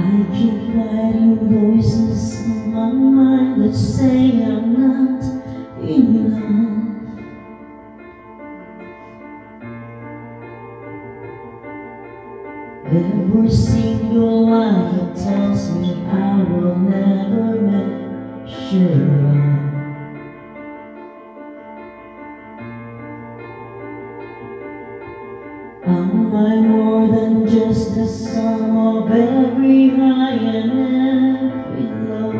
keep fighting voices in my mind that say I'm not enough. Every single lie tells me I will never measure up. Am I more than just the sum of every high and every low?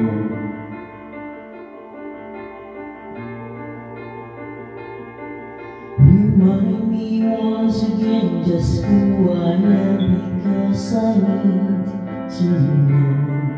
Remind me once again just who I am, because I need to know.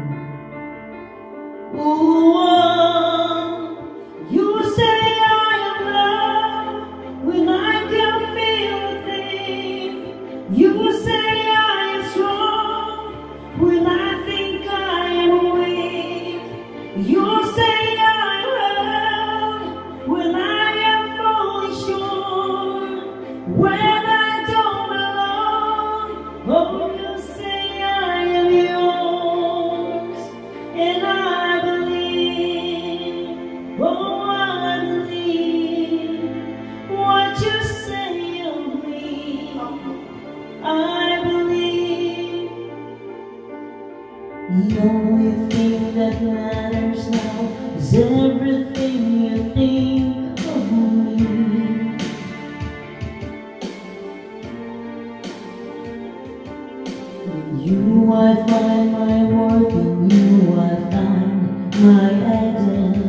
Ooh, you say I am love when I can't feel a thing. You say I am strong when I think I am weak. You say I am held when I am fully sure, when I don't belong. Oh, you say I am yours, and I believe. Oh, I believe what you say of me. I believe. The only thing that matters now is everything you think of me. In you I find my worth, in you I find my identity.